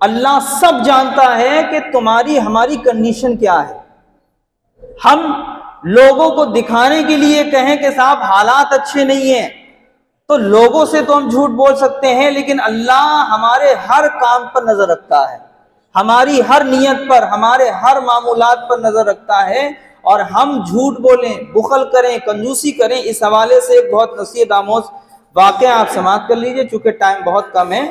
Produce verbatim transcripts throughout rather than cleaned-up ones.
अल्लाह सब जानता है कि तुम्हारी हमारी कंडीशन क्या है। हम लोगों को दिखाने के लिए कहें कि साहब हालात अच्छे नहीं हैं, तो लोगों से तो हम झूठ बोल सकते हैं, लेकिन अल्लाह हमारे हर काम पर नजर रखता है, हमारी हर नियत पर, हमारे हर मामूलात पर नजर रखता है। और हम झूठ बोलें, बुखल करें, कंजूसी करें, इस हवाले से एक बहुत नसीहत आमोज वाक़या आप समाअत कर लीजिए, चूंकि टाइम बहुत कम है।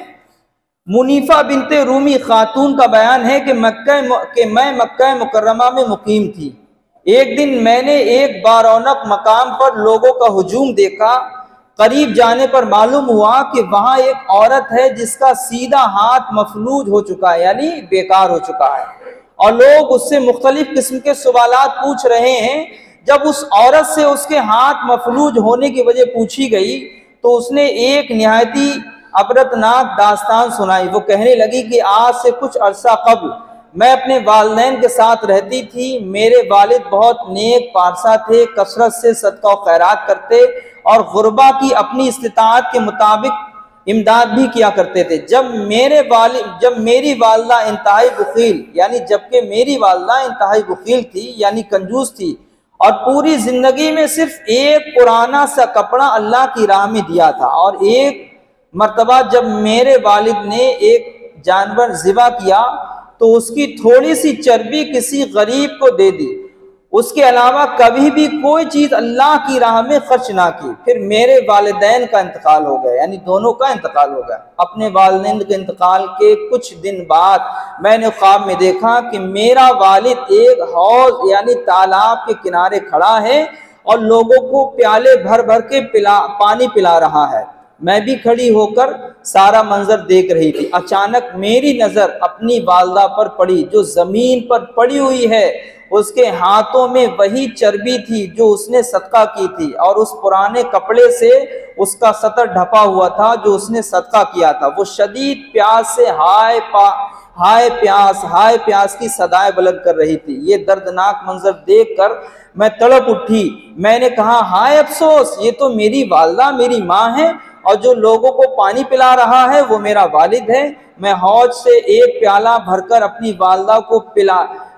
मुनीफा बिनते रूमी खातून का बयान है कि मक्का के मैं मक्का मुकर्रमा में मुकीम थी। एक दिन मैंने एक बारौनक मकाम पर लोगों का हुजूम देखा। करीब जाने पर मालूम हुआ कि वहां एक औरत है जिसका सीधा हाथ मफलूज हो चुका है, यानी बेकार हो चुका है, और लोग उससे मुख्तलिफ किस्म के सवालात पूछ रहे हैं। जब उस औरत से उसके हाथ मफलूज होने की वजह पूछी गई तो उसने एक निहायती अबरतनाक दास्तान सुनाई। वो कहने लगी कि आज से कुछ अरसा कब्ल मैं अपने वालिदैन के साथ रहती थी। मेरे वालिद बहुत नेक पारसा थे, कसरत से सदका और खैरात करते और गुरबा की अपनी इस्तिताअत के मुताबिक इमदाद भी किया करते थे। जब मेरे वालिद जब मेरी वालदा इंतहाई बुखील यानी जबकि मेरी वालदा इंतहाई बुखील थी यानी कंजूस थी, और पूरी जिंदगी में सिर्फ एक पुराना सा कपड़ा अल्लाह की राह में दिया था, और एक मर्तबा जब मेरे वालिद ने एक जानवर ज़िबा किया तो उसकी थोड़ी सी चर्बी किसी गरीब को दे दी, उसके अलावा कभी भी कोई चीज़ अल्लाह की राह में खर्च ना की। फिर मेरे वालिदैन का इंतकाल हो गया, यानी दोनों का इंतकाल हो गया। अपने वालिदैन के इंतकाल के कुछ दिन बाद मैंने ख्वाब में देखा कि मेरा वालिद एक हौज यानी तालाब के किनारे खड़ा है और लोगों को प्याले भर भर के पिला पानी पिला रहा है। मैं भी खड़ी होकर सारा मंजर देख रही थी। अचानक मेरी नज़र अपनी वालदा पर पड़ी जो ज़मीन पर पड़ी हुई है। उसके हाथों में वही चर्बी थी जो उसने सदका की थी, और उस पुराने कपड़े से उसका सतर ढपा हुआ था जो उसने सदका किया था। वो शदीद प्यास से हाय पा हाय प्यास हाय प्यास की सदाएं बुलंद कर रही थी। ये दर्दनाक मंजर देखकर मैं तड़प उठी। मैंने कहा, हाय अफसोस, ये तो मेरी वालदा मेरी माँ है, और जो लोगों को पानी पिला रहा है वो मेरा वालिद है। मैं हौज से एक प्याला भरकर अपनी वालदा को पिला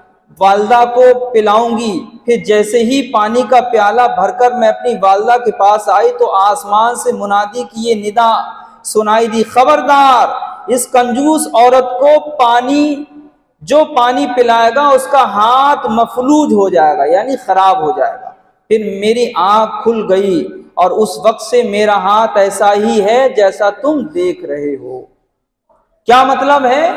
वालदा को पिलाऊंगी। फिर जैसे ही पानी का प्याला भरकर मैं अपनी वालदा के पास आई तो आसमान से मुनादी की ये निदा सुनाई दी, खबरदार, इस कंजूस औरत को पानी जो पानी पिलाएगा उसका हाथ मफलूज हो जाएगा, यानी खराब हो जाएगा। फिर मेरी आंख खुल गई और उस वक्त से मेरा हाथ ऐसा ही है जैसा तुम देख रहे हो। क्या मतलब है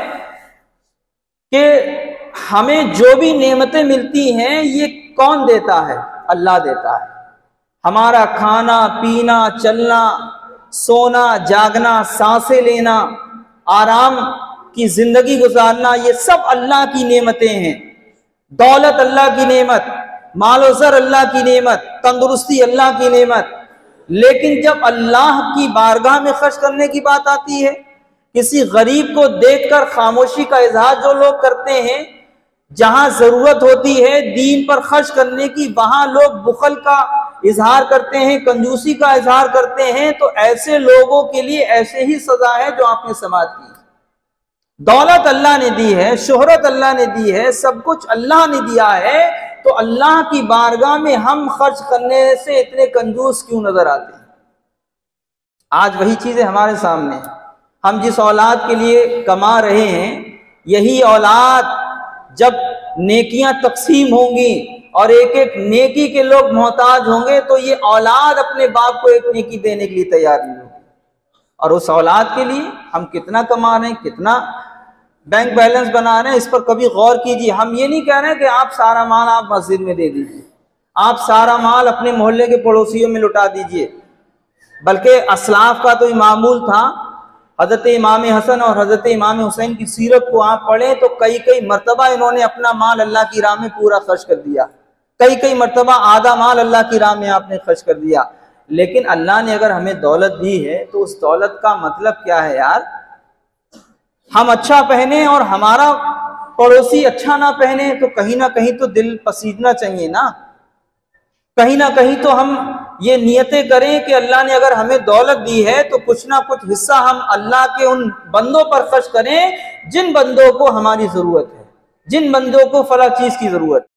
कि हमें जो भी नेमतें मिलती हैं ये कौन देता है? अल्लाह देता है। हमारा खाना पीना, चलना, सोना, जागना, सांसें लेना, आराम की जिंदगी गुजारना, ये सब अल्लाह की नेमतें हैं। दौलत अल्लाह की नेमत, मालो ज़र अल्लाह की नेमत, तंदुरुस्ती अल्लाह की नेमत। लेकिन जब अल्लाह की बारगाह में खर्च करने की बात आती है, किसी गरीब को देखकर खामोशी का इजहार जो लोग करते हैं, जहां जरूरत होती है दीन पर खर्च करने की वहां लोग बुखल का इजहार करते हैं, कंजूसी का इजहार करते हैं, तो ऐसे लोगों के लिए ऐसे ही सजा है जो आपने समाअत की। दौलत अल्लाह ने दी है, शोहरत अल्लाह ने दी है, सब कुछ अल्लाह ने दिया है, तो अल्लाह की बारगाह में हम खर्च करने से इतने कंजूस क्यों नजर आते हैं? आज वही चीजें हमारे सामने हैं। हम जिस औलाद के लिए कमा रहे हैं, यही औलाद जब नेकियां तकसीम होंगी और एक एक नेकी के लोग मोहताज होंगे, तो ये औलाद अपने बाप को एक नेकी देने के लिए तैयार नहीं होगी। और उस औलाद के लिए हम कितना कमा रहे हैं, कितना बैंक बैलेंस बना रहे हैं, इस पर कभी गौर कीजिए। हम ये नहीं कह रहे हैं कि आप सारा माल आप मस्जिद में दे दीजिए, आप सारा माल अपने मोहल्ले के पड़ोसियों में लुटा दीजिए, बल्कि असलाफ का तो मामूल था। हजरत इमाम हसन और हजरत इमाम हुसैन की सीरत को आप पढ़ें तो कई कई मरतबा इन्होंने अपना माल अल्लाह की राह में पूरा खर्च कर दिया, कई कई मरतबा आधा माल अल्लाह की राह में आपने खर्च कर दिया। लेकिन अल्लाह ने अगर हमें दौलत दी है तो उस दौलत का मतलब क्या है यार? हम अच्छा पहने और हमारा पड़ोसी अच्छा ना पहने तो कहीं ना कहीं तो दिल पसीजना चाहिए ना। कहीं ना कहीं तो हम ये नियतें करें कि अल्लाह ने अगर हमें दौलत दी है तो कुछ ना कुछ हिस्सा हम अल्लाह के उन बंदों पर खर्च करें जिन बंदों को हमारी जरूरत है, जिन बंदों को फला चीज की जरूरत है।